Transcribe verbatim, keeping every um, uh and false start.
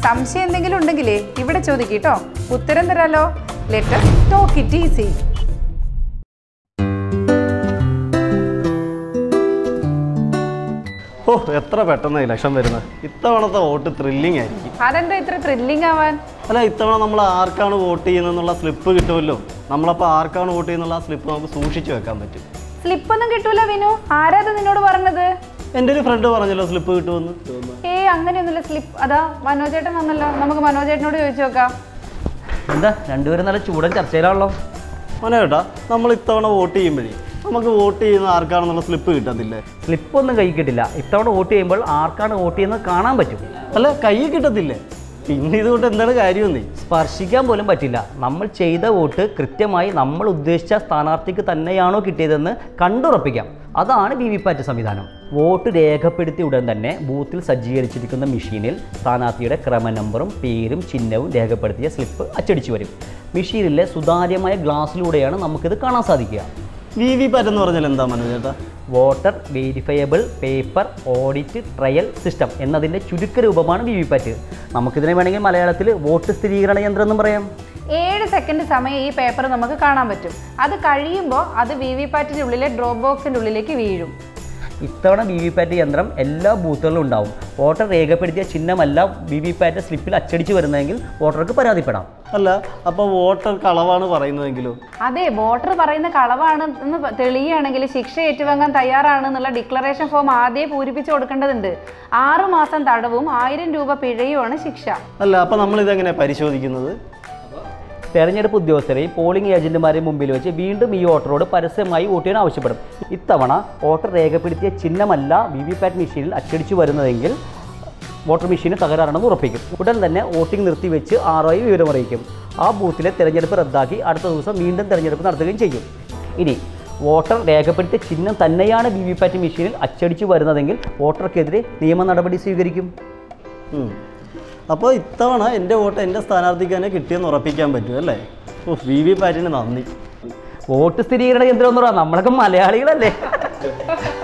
സംശയം എന്തെങ്കിലും ഉണ്ടെങ്കിലേ ഇവിടെ ചോദിക്കട്ടോ, ഉത്തരം തരാലോ. Let us talk it easy. ഓ, എത്ര പെട്ടെന്ന് ഇലക്ഷൻ വരുന്നത്. ഇത്തവണത്തെ വോട്ട് ത്രില്ലിംഗ് ആയിരിക്കും. അതെന്താ ഇത്ര ത്രില്ലിംഗ് ആവാൻ? അല്ല, ഇത്തവണ നമ്മൾ ആർക്കാണ് വോട്ട് ചെയ്യുന്നതെന്നുള്ള സ്ലിപ്പ് കിട്ടുമല്ലോ. നമ്മളപ്പോൾ ആർക്കാണ് വോട്ട് ചെയ്യുന്നുള്ള സ്ലിപ്പ് നമുക്ക് സൂക്ഷിച്ചു വെക്കാൻ പറ്റും. സ്ലിപ്പ് ഒന്നും കിട്ടൂല വിനു. ആരാത് നിന്നോട് പറഞ്ഞത്? എൻ്റെ ഒരു ഫ്രണ്ട് പറഞ്ഞല്ലോ സ്ലിപ്പ് കിട്ടുമെന്ന്. ഏയ് അങ്ങനെയൊന്നുമില്ല. സ്ലിപ്പ് അതാ മനോജേട്ടൻ വന്നല്ലോ. നമുക്ക് മനോജേട്ടനോട് ചോദിച്ചു നോക്കാം. എന്താ രണ്ടുപേരും നല്ല ചൂടൻ ചർച്ചയിലാണല്ലോ. മനോജേട്ടാ, നമ്മൾ ഇത്തവണ വോട്ട് ചെയ്യുമ്പോഴേ നമുക്ക് വോട്ട് ചെയ്യുന്ന ആർക്കാണെന്നുള്ള സ്ലിപ്പ് കിട്ടത്തില്ലേ? സ്ലിപ്പൊന്നും കൈ കിട്ടില്ല. ഇത്തവണ വോട്ട് ചെയ്യുമ്പോൾ ആർക്കാണ് വോട്ട് ചെയ്യുന്നത് കാണാൻ പറ്റും. അല്ല, കൈ കിട്ടത്തില്ലേ? പിന്നെ ഇതുകൊണ്ട് എന്താണ് കാര്യമെന്നേ? സ്പർശിക്കാൻ പോലും പറ്റില്ല. നമ്മൾ ചെയ്ത വോട്ട് കൃത്യമായി നമ്മൾ ഉദ്ദേശിച്ച സ്ഥാനാർത്ഥിക്ക് തന്നെയാണോ കിട്ടിയതെന്ന് കണ്ടുറപ്പിക്കാം. അതാണ് വി വി പാറ്റ് സംവിധാനം. വോട്ട് രേഖപ്പെടുത്തിയ ഉടൻ തന്നെ ബൂത്തിൽ സജ്ജീകരിച്ചിരിക്കുന്ന മെഷീനിൽ സ്ഥാനാർത്ഥിയുടെ ക്രമ നമ്പറും പേരും ചിഹ്നവും രേഖപ്പെടുത്തിയ സ്ലിപ്പ് അച്ചടിച്ചു വരും. മെഷീനിലെ സുതാര്യമായ ഗ്ലാസ്സിലൂടെയാണ് നമുക്കിത് കാണാൻ സാധിക്കുക. വി വി പാറ്റ് എന്ന് പറഞ്ഞാൽ എന്താ മനോജേട്ടാ? Voter verifiable paper audit trail system എന്നതിൻ്റെ ചുരുക്കരൂപമാണ് വി വി പാറ്റ്. നമുക്കിതിനെ വേണമെങ്കിൽ മലയാളത്തിൽ വോട്ട് സ്ഥിരീകരണ യന്ത്രം എന്നും പറയാം. ഏഴ് സെക്കൻഡ് സമയം ഈ പേപ്പർ നമുക്ക് കാണാൻ പറ്റും. അത് കഴിയുമ്പോൾ അത് വി വി പാറ്റിൻ്റെ ഉള്ളിലെ ഡ്രോപ്പ് ബോക്സിൻ്റെ ഉള്ളിലേക്ക് വീഴും. ഇത്തവണ വി വി പാറ്റ് യന്ത്രം എല്ലാ ബൂത്തുകളിലും ഉണ്ടാവും. വോട്ടർ രേഖപ്പെടുത്തിയ ചിഹ്നമല്ല വി വി പാറ്റ് സ്ലിപ്പിൽ അച്ചടിച്ച് വരുന്നതെങ്കിൽ വോട്ടർക്ക് പരാതിപ്പെടാം. അല്ല, അപ്പോൾ വോട്ടർ കളവാണ് പറയുന്നതെങ്കിലോ? അതെ, വോട്ടർ പറയുന്ന കളവാണ് എന്ന് തെളിയുകയാണെങ്കിൽ ശിക്ഷ ഏറ്റുവാങ്ങാൻ തയ്യാറാണെന്നുള്ള ഡിക്ലറേഷൻ ഫോം ആദ്യം പൂരിപ്പിച്ചു കൊടുക്കേണ്ടതുണ്ട്. ആറു മാസം തടവും ആയിരം രൂപ പിഴയുമാണ് ശിക്ഷ. അല്ല, അപ്പോൾ നമ്മളിതെങ്ങനെ പരിശോധിക്കുന്നത്? തെരഞ്ഞെടുപ്പ് ഉദ്യോഗസ്ഥരെയും പോളിംഗ് ഏജന്റുമാരെയും മുമ്പിൽ വെച്ച് വീണ്ടും ഈ വോട്ടറോട് പരസ്യമായി വോട്ട് ചെയ്യാൻ ആവശ്യപ്പെടും. ഇത്തവണ വോട്ടർ രേഖപ്പെടുത്തിയ ചിഹ്നമല്ല വി വി പാറ്റ് മെഷീനിൽ അച്ചടിച്ചു വരുന്നതെങ്കിൽ വോട്ടർ മെഷീന് തകരാറാണെന്ന് ഉറപ്പിക്കും. ഉടൻ തന്നെ വോട്ടിംഗ് നിർത്തിവെച്ച് ആർ ഒ വിവരമറിയിക്കും. ആ ബൂത്തിലെ തെരഞ്ഞെടുപ്പ് റദ്ദാക്കി അടുത്ത ദിവസം വീണ്ടും തെരഞ്ഞെടുപ്പ് നടത്തുകയും ചെയ്യും. ഇനി വോട്ടർ രേഖപ്പെടുത്തിയ ചിഹ്നം തന്നെയാണ് വി വി പാറ്റ് മെഷീനിൽ അച്ചടിച്ചു വരുന്നതെങ്കിൽ വോട്ടർക്കെതിരെ നിയമ നടപടി സ്വീകരിക്കും. അപ്പോൾ ഇത്തവണ എൻ്റെ വോട്ട് എൻ്റെ സ്ഥാനാർത്ഥിക്ക് തന്നെ കിട്ടിയെന്ന് ഉറപ്പിക്കാൻ പറ്റും അല്ലേ? ഓ, വി വി പാറ്റിന് നന്ദി. വോട്ട് സ്ഥിരീകരണ യന്ത്രം എന്ന് പറഞ്ഞാൽ നമ്മളൊക്കെ മലയാളികളല്ലേ.